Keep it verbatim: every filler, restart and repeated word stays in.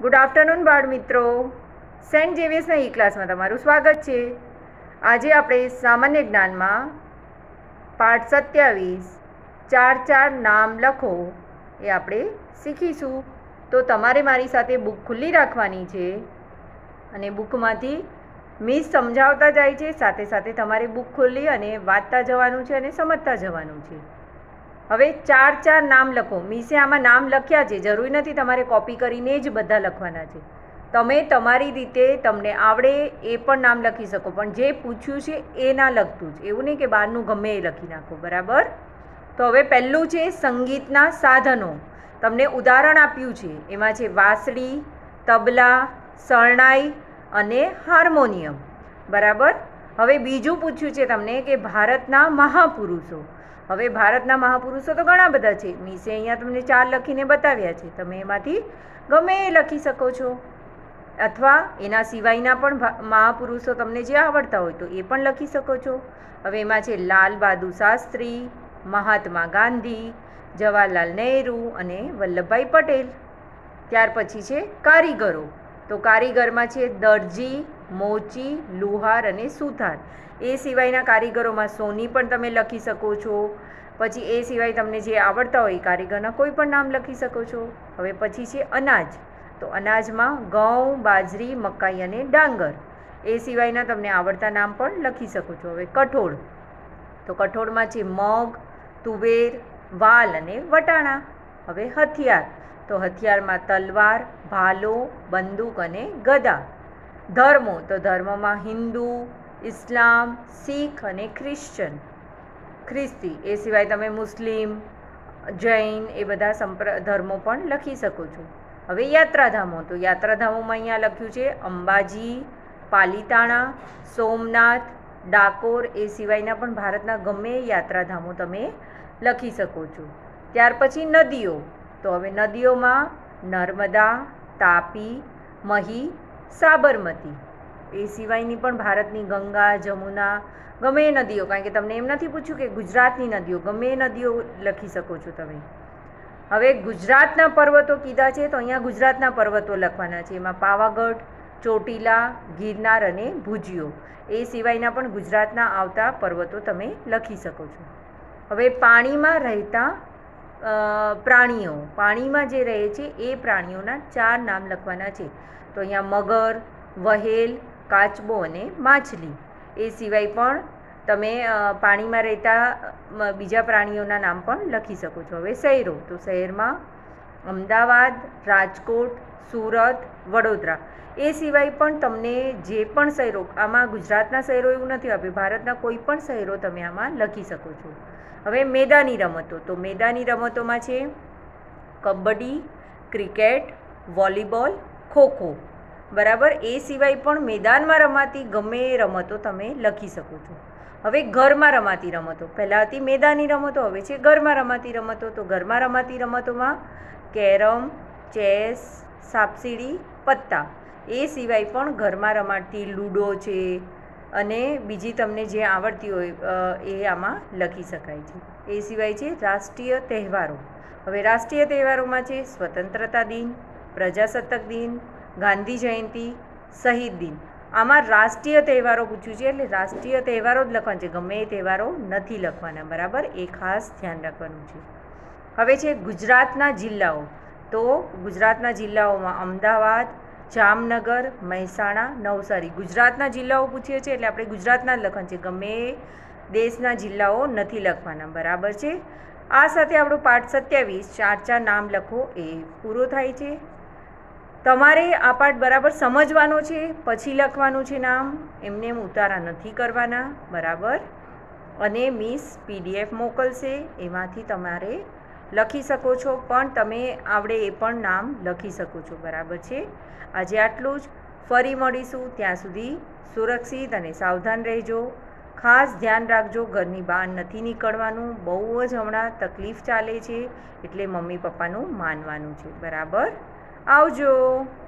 Good afternoon બાળ મિત્રો, Saint ઝેવિયર્સના ઈ ક્લાસમાં તમારું સ્વાગત છે। આજે આપણે સામાન્ય જ્ઞાનમાં પાઠ સત્યાવીસ ચાર ચાર નામ લખો એ આપણે શીખીશું। તો તમારે મારી સાથે બુક ખુલ્લી રાખવાની છે અને બુકમાંથી મિસ સમજાવતા જાય છે, સાથે સાથે તમારે બુક ખોલી અને વાંચતા જવાનું છે અને સમજતા જવાનું છે। હવે ચાર ચાર નામ લખો। મીસે આમાં નામ લખ્યા છે, જરૂરી નથી તમારે કોપી કરીને જ બધા લખવાના છે। તમે તમારી રીતે તમને આવડે એ પણ નામ લખી શકો, પણ જે પૂછ્યું છે એ ના લખતું જ, એવું નહીં કે બહારનું ગમે એ લખી નાખો, બરાબર। તો હવે પહેલું છે સંગીતના સાધનો। તમને ઉદાહરણ આપ્યું છે, એમાં છે વાંસળી, તબલા, શરણાઈ અને હાર્મોનિયમ, બરાબર। હવે બીજું પૂછ્યું છે તમને કે ભારતના મહાપુરુષો। હવે ભારતના મહાપુરુષો તો ઘણા બધા છે, મીસે અહીંયા તમને ચાર લખીને બતાવ્યા છે, તમે એમાંથી ગમે એ લખી શકો છો, અથવા એના સિવાયના પણ મહાપુરુષો તમને જે આવડતા હોય તો એ પણ લખી શકો છો। હવે એમાં છે લાલ બહાદુર શાસ્ત્રી, મહાત્મા ગાંધી, જવાહરલાલ નહેરુ અને વલ્લભભાઈ પટેલ। ત્યાર પછી છે કારીગરો। તો કારીગરમાં છે દરજી, મોચી, લુહાર અને સુથાર। એ સિવાયના કારીગરોમાં સોની પણ તમે લખી શકો છો। પછી એ સિવાય તમને જે આવડતા હોય એ કારીગરના કોઈ પણ નામ લખી શકો છો। હવે પછી છે અનાજ। તો અનાજમાં ઘઉં, બાજરી, મકાઈ અને ડાંગર। એ સિવાયના તમને આવડતા નામ પણ લખી શકો છો। હવે કઠોળ। તો કઠોળમાં છે મગ, તુવેર, વાલ અને વટાણા। હવે હથિયાર। તો હથિયારમાં તલવાર, ભાલો, બંદૂક અને ગદા। ધર્મો। તો ધર્મમાં હિન્દુ, ઇસ્લામ, શીખ અને ક્રિશ્ચન ખ્રિસ્તી। એ સિવાય તમે મુસ્લિમ, જૈન એ બધા સંપ્ર ધર્મો પણ લખી શકો છો। હવે યાત્રાધામો। તો યાત્રાધામોમાં અહીંયા લખ્યું છે અંબાજી, પાલીતાણા, સોમનાથ, ડાકોર। એ સિવાયના પણ ભારતના ગમે યાત્રાધામો તમે લખી શકો છો। ત્યાર પછી નદીઓ। તો હવે નદીઓમાં નર્મદા, તાપી, મહી, સાબરમતી। એ સિવાયની પણ ભારતની ગંગા, જમુના, ગમે એ નદીઓ, કારણ કે તમને એમ નથી પૂછ્યું કે ગુજરાતની નદીઓ, ગમે એ નદીઓ લખી શકો છો તમે। હવે ગુજરાતના પર્વતો કીધા છે, તો અહીંયા ગુજરાતના પર્વતો લખવાના છે। એમાં પાવાગઢ, ચોટીલા, ગિરનાર અને ભુજિયો। એ સિવાયના પણ ગુજરાતના આવતા પર્વતો તમે લખી શકો છો। હવે પાણીમાં રહેતા પ્રાણીઓ। પાણીમાં જે રહે છે એ પ્રાણીઓના ચાર નામ લખવાના છે। તો અહીંયા મગર, વહેલ, કાચબો અને માછલી। એ સિવાય પણ તમે પાણીમાં રહેતા બીજા પ્રાણીઓના નામ પણ લખી શકો છો। હવે શહેરો। તો શહેરમાં અમદાવાદ, રાજકોટ, સુરત, વડોદરા। એ સિવાય પણ તમને જે પણ શહેરો, આમાં ગુજરાતના શહેરો એવું નથી આપ્યું, ભારતના કોઈ પણ શહેરો તમે આમાં લખી શકો છો। હવે મેદાની રમતો। તો મેદાની રમતોમાં છે કબડ્ડી, ક્રિકેટ, વોલીબોલ, ખોખો, બરાબર। એ સિવાય પણ મેદાનમાં રમાતી ગમે એ રમતો તમે લખી શકો છો। હવે ઘરમાં રમાતી રમતો। પહેલાં હતી મેદાની રમતો, હવે છે ઘરમાં રમાતી રમતો। તો ઘરમાં રમાતી રમતોમાં કેરમ, ચેસ, સાપસીડી, પત્તા। એ સિવાય પણ ઘરમાં રમાતી લૂડો છે અને બીજી તમને જે આવડતી હોય એ આમાં લખી શકાય છે। એ સિવાય છે રાષ્ટ્રીય તહેવારો। હવે રાષ્ટ્રીય તહેવારોમાં છે સ્વતંત્રતા દિન, પ્રજાસત્તાક દિન, ગાંધી જયંતિ, શહીદ દિન। આમાં રાષ્ટ્રીય તહેવારો પૂછ્યું છે એટલે રાષ્ટ્રીય તહેવારો જ લખવાના છે, ગમે એ તહેવારો નથી લખવાના, બરાબર। એ ખાસ ધ્યાન રાખવાનું છે। હવે છે ગુજરાતના જિલ્લાઓ। તો ગુજરાતના જિલ્લાઓમાં અમદાવાદ, જામનગર, મહેસાણા, નવસારી। ગુજરાતના જિલ્લાઓ પૂછીએ છીએ એટલે આપણે ગુજરાતના જ લખવાના છે, ગમે એ દેશના જિલ્લાઓ નથી લખવાના, બરાબર છે। આ સાથે આપણો પાઠ સત્યાવીસ ચાર ચાર નામ લખો એ પૂરો થાય છે। તમારે આ પાઠ બરાબર સમજવાનો છે, પછી લખવાનું છે નામ, એમને એમ ઉતારા નથી કરવાના, બરાબર। અને મિસ પીડીએફ મોકલશે, એમાંથી તમારે લખી શકો છો, પણ તમે આવડે એ પણ નામ લખી શકો છો, બરાબર છે। આજે આટલું જ, ફરી મળીશું, ત્યાં સુધી સુરક્ષિત અને સાવધાન રહેજો। ખાસ ધ્યાન રાખજો, ઘરની બહાર નથી નીકળવાનું, બહુ જ હમણાં તકલીફ ચાલે છે એટલે મમ્મી પપ્પાનું માનવાનું છે, બરાબર। આવજો।